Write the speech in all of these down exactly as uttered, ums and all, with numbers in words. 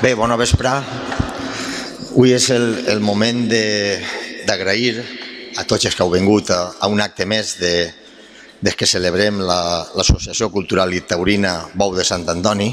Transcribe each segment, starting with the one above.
Bé, bona vesprà. Avui és el, el moment d'agrair a tots els que heu vingut a, a un acte més de, des que celebrem l'Associació la, Cultural i Taurina Bou de Sant Antoni.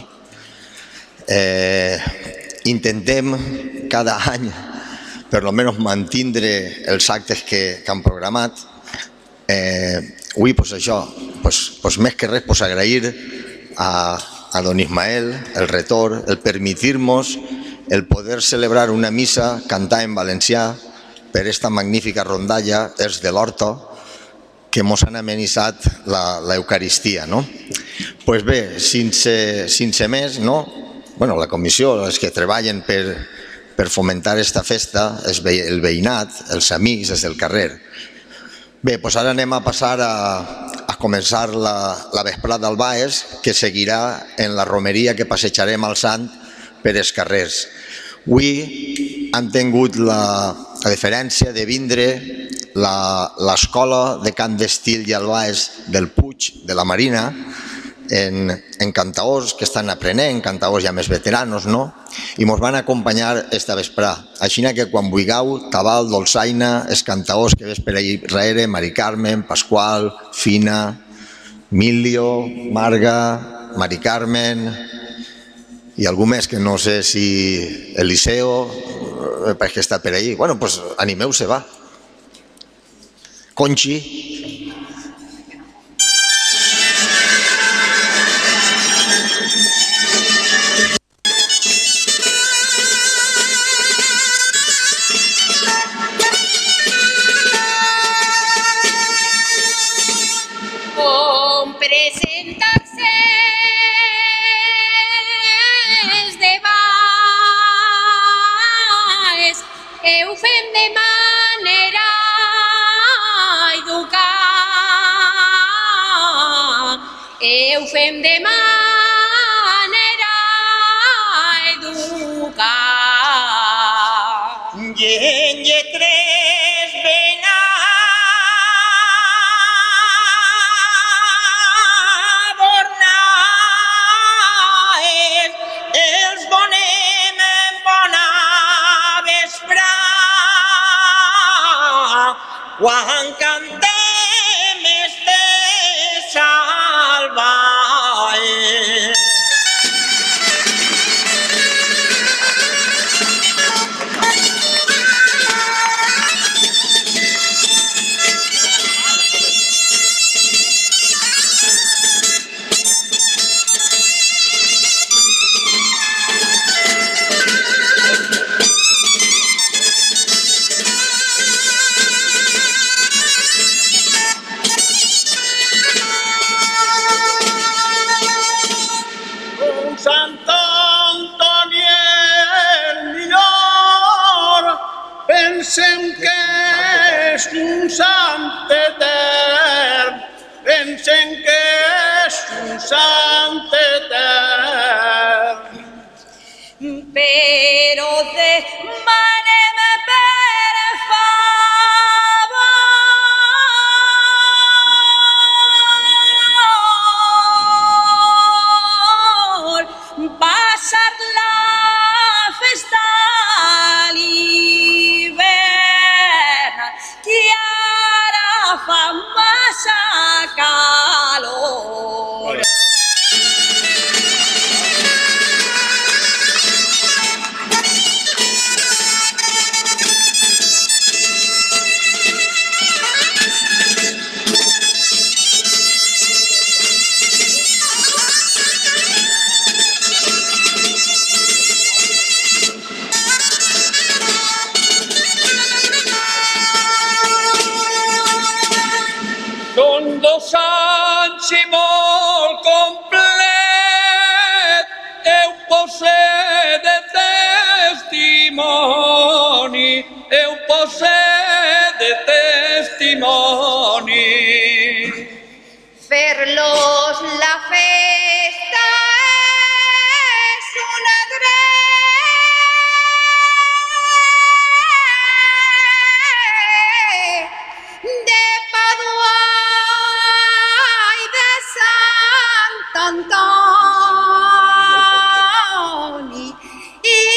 Eh, intentem cada any per almenys mantindre els actes que, que han programat. Eh, avui, pues això, pues, pues més que res, pues agrair a, a don Ismael el retor, el permitir-nos el poder celebrar una missa, cantar en valencià per esta magnífica rondalla, els de l'Horta, que mos han amenitzat l'Eucaristia. No? Pues bé, sense, sense més, no? Bueno, la comissió, els que treballen per, per fomentar esta festa, el veïnat, els amics, els del carrer. Bé, doncs ara anem a passar a, a començar la, la vesprada al Baes, que seguirà en la romeria que passejarem al Sant per els carrers. Avui han tingut la, la deferència de vindre l'escola de cant d'estil i al Baes del Puig, de la Marina, en, en cantaors que estan aprenent, cantaors ja més veteranos, no? I ens van acompanyar esta vesprà. Així que quan vulgueu, Tabal, Dolçaina, els cantaors que ves per ahí darrere, Mari Carmen, Pasqual, Fina, Milio, Marga, Mari Carmen i algú més que no sé si Eliseo, perquè està per ahí. Bueno, doncs animeu-se, va. Conchi. Ho fem de manera educada. I en lletres ben adornades els donem bona vesprà quan cantem este salvaje. Pensem que és un sant etern, pensem que és un sant etern. Però demanem per favor passar la festa a l'hivern, que ara fa massa calor. Són dos anys i molt complet, heu posat de testimoni, heu posat de testimoni. Fer-los la festa és una dret de Padua i de Sant Antoni i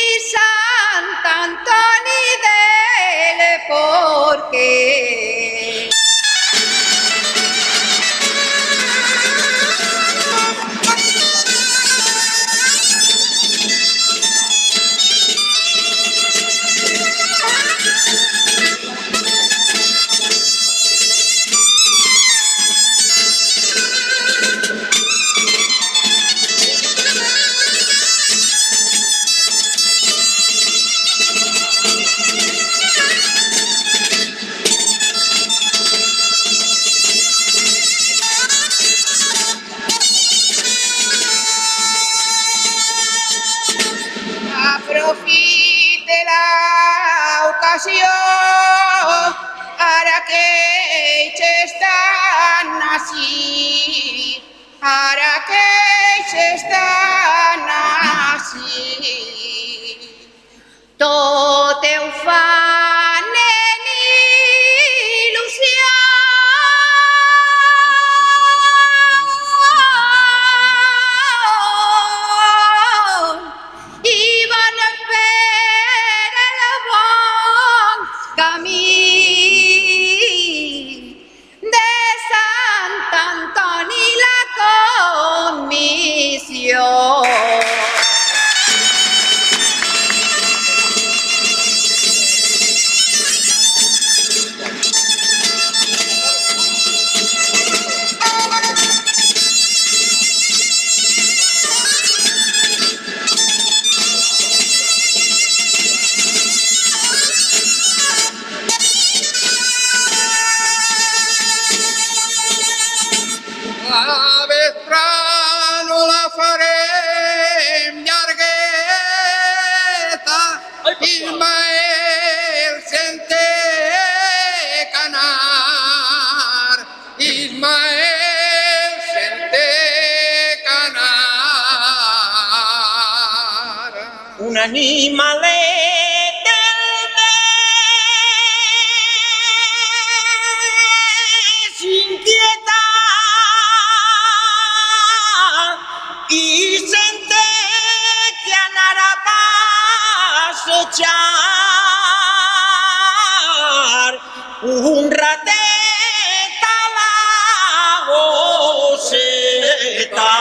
així, ara que ells estan així. Tot ho fan en il·lusió. I van per el bon camí de Sant Antoni la comissió. La vesprà no la farem llargueta, Ismael se'n té que anar, Ismael se'n té que anar. Un animalet del mes inquieta i sente que anarà a passejar un ratet a la gosseta.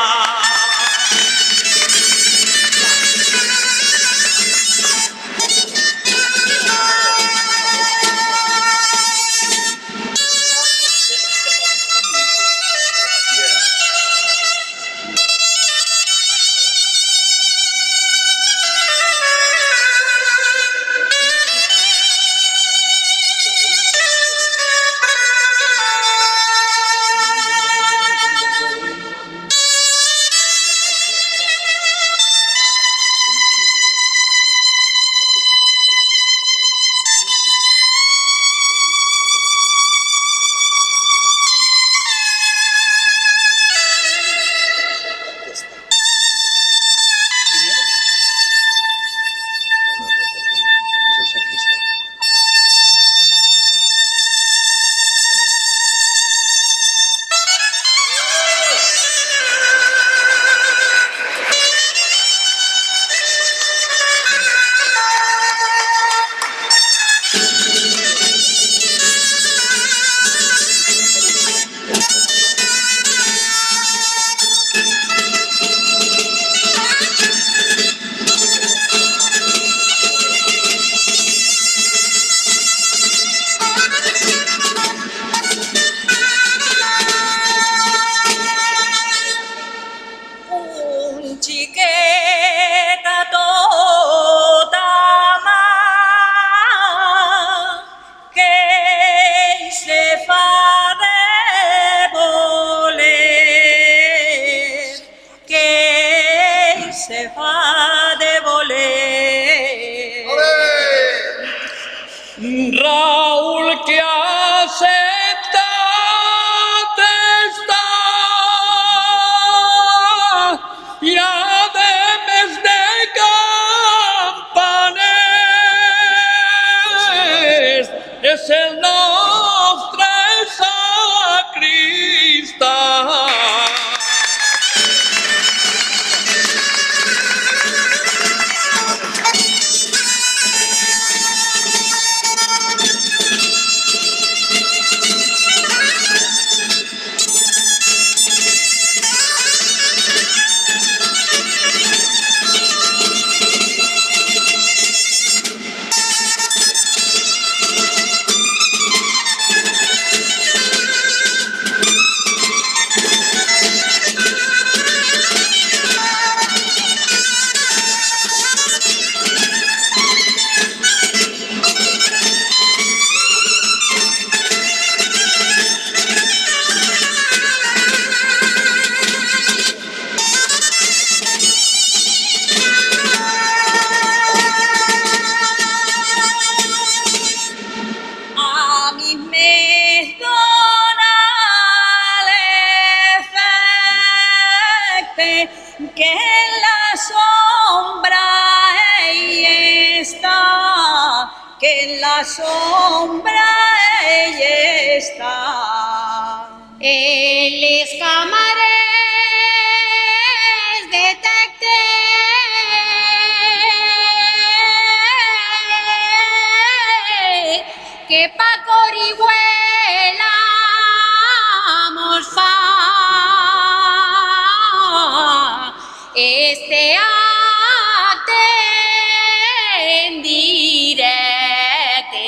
la sombra ella está. En les camares detecté que Paco Orihuela mos fa este acte en directe.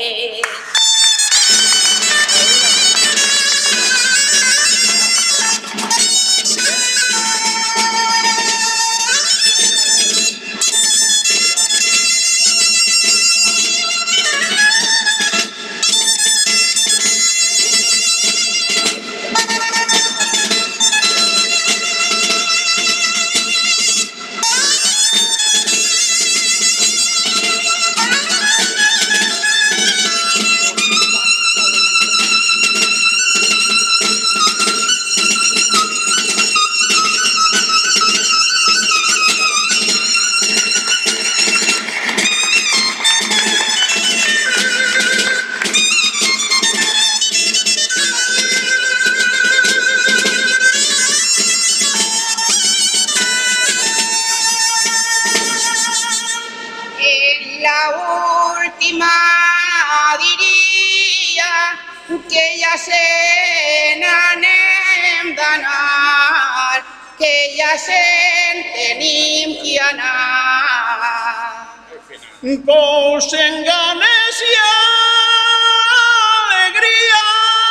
Que ja se'n anem d'anar, que ja se'n tenim que anar. Posen ganes i alegria,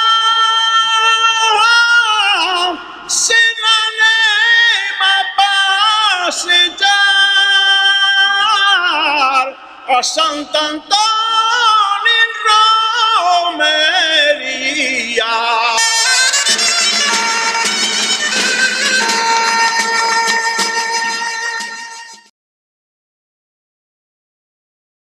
se n'anem a passejar a Sant Antoni.